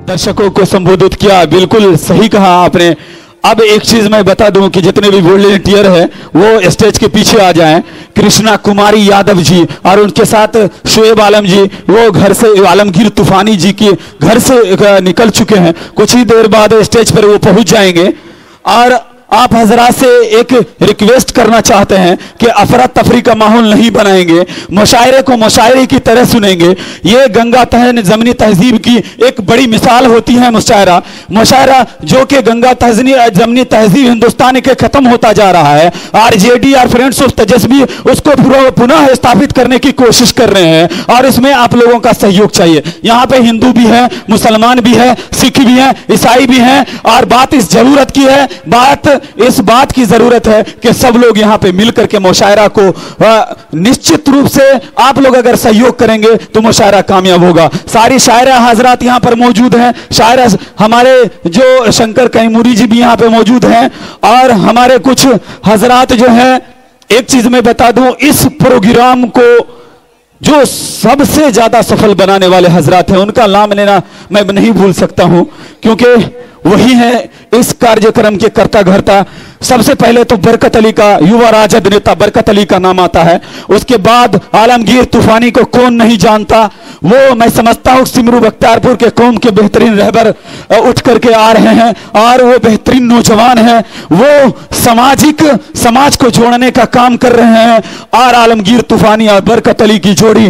दर्शकों को संबोधित किया। बिल्कुल सही कहा आपने। अब एक चीज मैं बता दूं कि जितने भी वॉलंटियर है वो स्टेज के पीछे आ जाएं। कृष्णा कुमारी यादव जी और उनके साथ शोएब आलम जी वो घर से, आलमगीर तूफानी जी के घर से निकल चुके हैं। कुछ ही देर बाद स्टेज पर वो पहुंच जाएंगे। और आप हजरात से एक रिक्वेस्ट करना चाहते हैं कि अफरा तफरी का माहौल नहीं बनाएंगे, मुशायरे को मुशायरे की तरह सुनेंगे। ये गंगा जमनी तहजीब की एक बड़ी मिसाल होती है मुशायरा। मुशायरा जो कि गंगा जमनी तहजीब हिंदुस्तान के खत्म होता जा रहा है। आरजेडी और फ्रेंड्स ऑफ तेजस्वी उसको पुनः स्थापित करने की कोशिश कर रहे हैं और इसमें आप लोगों का सहयोग चाहिए। यहाँ पे हिंदू भी है, मुसलमान भी है, सिख भी है, ईसाई भी है। और बात इस जरूरत की है, इस बात की जरूरत है कि सब लोग यहां पे मिलकर के मुशायरा को निश्चित रूप से आप लोग अगर सहयोग करेंगे तो मुशायरा कामयाब होगा। सारी शायरा हजरात यहां पर मौजूद हैं। शायरा हमारे जो शंकर कैमूरी जी भी यहां पे मौजूद हैं और हमारे कुछ हजरात जो हैं। एक चीज मैं बता दूं, इस प्रोग्राम को जो सबसे ज्यादा सफल बनाने वाले हजरात हैं उनका नाम लेना मैं नहीं भूल सकता हूं, क्योंकि वही है इस कार्यक्रम के कर्ता घरता। सबसे पहले तो बरकत अली का, युवा राजद नेता बरकत अली का नाम आता है। उसके बाद आलमगीर तूफानी को कौन नहीं जानता। वो मैं समझता हूं सिमरू बख्तियारपुर के कौम के बेहतरीन रहबर उठ करके आ रहे हैं और वो बेहतरीन नौजवान हैं। वो समाज को जोड़ने का काम कर रहे हैं। और आलमगीर तूफानी और बरकत अली की जोड़ी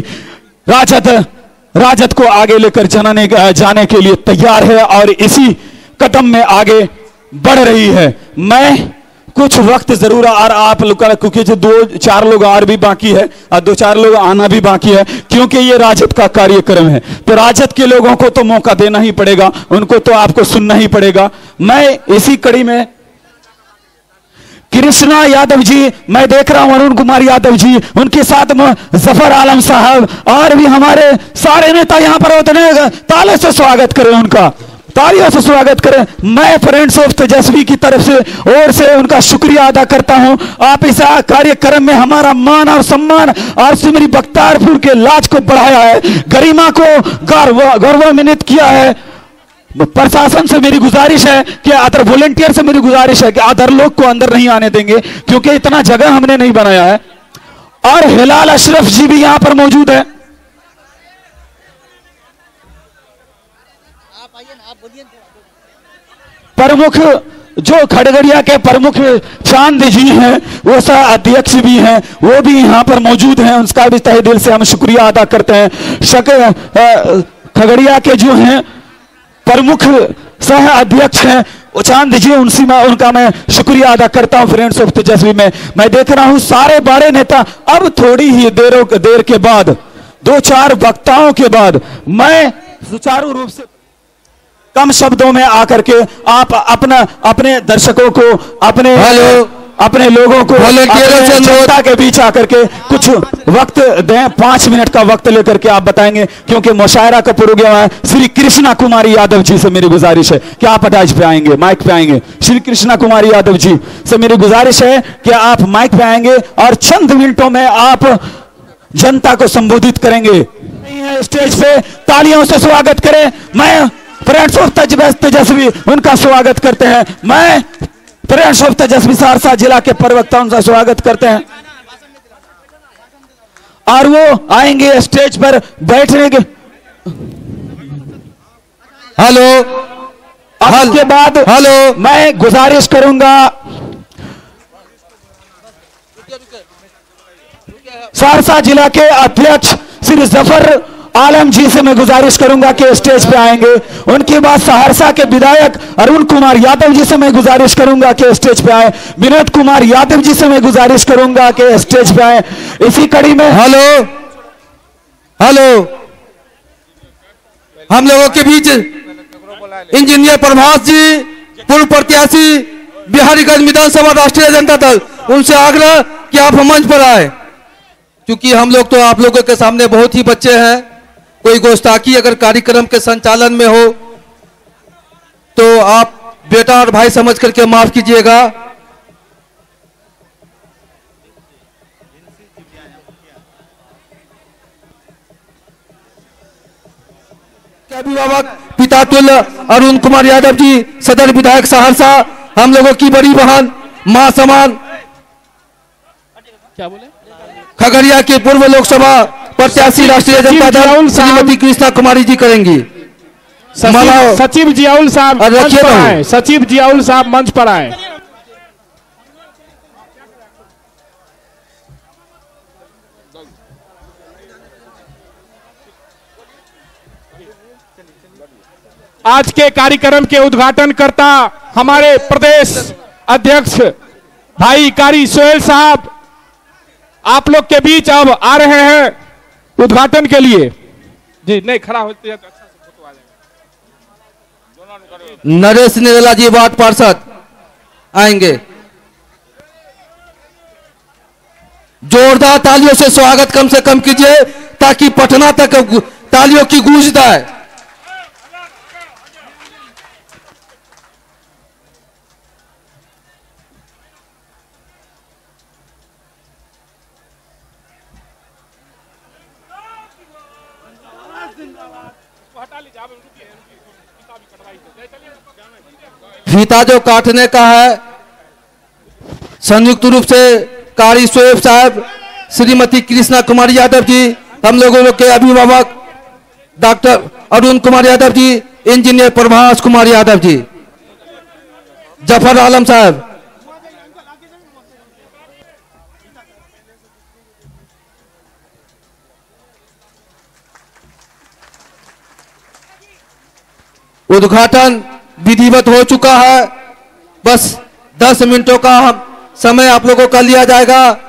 राजद को आगे लेकर जाने के लिए तैयार है और इसी कदम में आगे बढ़ रही है। मैं कुछ वक्त जरूर और आप लोग, क्योंकि जो 2-4 लोग और भी बाकी है और 2-4 लोग आना भी बाकी है, क्योंकि ये राजद का कार्यक्रम है तो राजद के लोगों को तो मौका देना ही पड़ेगा, उनको तो आपको सुनना ही पड़ेगा। मैं इसी कड़ी में कृष्णा यादव जी, मैं देख रहा हूं अरुण कुमार यादव जी, उनके साथ जफर आलम साहब और भी हमारे सारे नेता यहां पर होते हैं। ताले से स्वागत करें उनका, तालियों से स्वागत करें। मैं फ्रेंड्स ऑफ तेजस्वी की तरफ से और से उनका शुक्रिया अदा करता हूं। आप इस कार्यक्रम में हमारा मान और सम्मान और सिमरी बख्तियारपुर के लाज को बढ़ाया है, गरिमा को गौरवान्वित किया है। प्रशासन से मेरी गुजारिश है कि अदर वॉलंटियर से मेरी गुजारिश है कि अदर लोग को अंदर नहीं आने देंगे, क्योंकि इतना जगह हमने नहीं बनाया है। और हिलाल अशरफ जी भी यहां पर मौजूद है। प्रमुख जो खड़गड़िया के प्रमुख चांद जी हैं, वो सह अध्यक्ष भी हैं, वो भी यहां पर मौजूद हैं। उनका भी तहे दिल से हम शुक्रिया अदा करते हैं। खगड़िया के जो हैं प्रमुख सह अध्यक्ष हैं चांद जी, उनका मैं शुक्रिया अदा करता हूं। फ्रेंड्स ऑफ तेजस्वी में मैं देख रहा हूं सारे बड़े नेता। अब थोड़ी ही देर के बाद 2-4 वक्ताओं के बाद मैं सुचारू रूप से कम शब्दों में आकर के आप अपने दर्शकों को, अपने लोगों को, जनता के बीच आकर के कुछ वक्त दें। 5 मिनट का वक्त लेकर के आप बताएंगे, क्योंकि मुशायरा का प्रोग्राम है। श्री कृष्णा कुमारी यादव जी से मेरी गुजारिश है कि आप अटाइज पे आएंगे, माइक पे आएंगे। श्री कृष्णा कुमारी यादव जी से मेरी गुजारिश है कि आप माइक पे आएंगे और चंद मिनटों में आप जनता को संबोधित करेंगे। स्टेज पे तालियों से स्वागत करें। मैं फ्रेंड्स ऑफ तेजस्वी उनका स्वागत करते हैं। मैं फ्रेंड्स ऑफ तेजस्वी सहरसा जिला के प्रवक्ताओं का स्वागत करते हैं और वो आएंगे स्टेज पर बैठने के। इसके बाद मैं गुजारिश करूंगा सहरसा जिला के अध्यक्ष श्री जफर आलम जी से मैं गुजारिश करूंगा कि स्टेज पे आएंगे। उनके बाद सहरसा के विधायक अरुण कुमार यादव जी से मैं गुजारिश करूंगा कि स्टेज पे आए। विनोद कुमार यादव जी से मैं गुजारिश करूंगा कि स्टेज पे आए। इसी कड़ी में हम लोगों के बीच इंजीनियर प्रभास जी, पूर्व प्रत्याशी बिहारीगंज विधानसभा राष्ट्रीय जनता दल, उनसे आग्रह कि आप मंच पर आए, क्योंकि हम लोग तो आप लोगों के सामने बहुत ही बच्चे हैं। कोई गुस्ताखी अगर कार्यक्रम के संचालन में हो तो आप बेटा और भाई समझ करके माफ कीजिएगा। के अभिभावक पिता तुल्य अरुण कुमार यादव जी, सदर विधायक सहरसा, हम लोगों की बड़ी बहन मां समान, क्या बोले, खगड़िया के पूर्व लोकसभा प्रत्याशी राष्ट्रीय जनता दल श्रीमती कृष्णा कुमारी जी करेंगी। सचिव जियाउल साहब मंच पर आए, सचिव जियाउल साहब मंच पर आए। आज के कार्यक्रम के उद्घाटनकर्ता हमारे प्रदेश अध्यक्ष भाई कारी सोहेल साहब आप लोग के बीच अब आ रहे हैं उद्घाटन के लिए। जी नहीं, खड़ा होते हैं तो अच्छा से फोटो आ जाएगा। नरेश निर्मला जी वार्ड पार्षद आएंगे। जोरदार तालियों से स्वागत कम से कम कीजिए ताकि पटना तक तालियों की गूंज जाए। फीता जो काटने का है संयुक्त रूप से कारी सोहेल साहब, श्रीमती कृष्णा कुमारी यादव जी, हम लोगों के अभिभावक डॉक्टर अरुण कुमार यादव जी, इंजीनियर प्रभास कुमार यादव जी, जफर आलम साहब, उद्घाटन विधिवत हो चुका है। बस 10 मिनटों का समय आप लोगों का लिया जाएगा।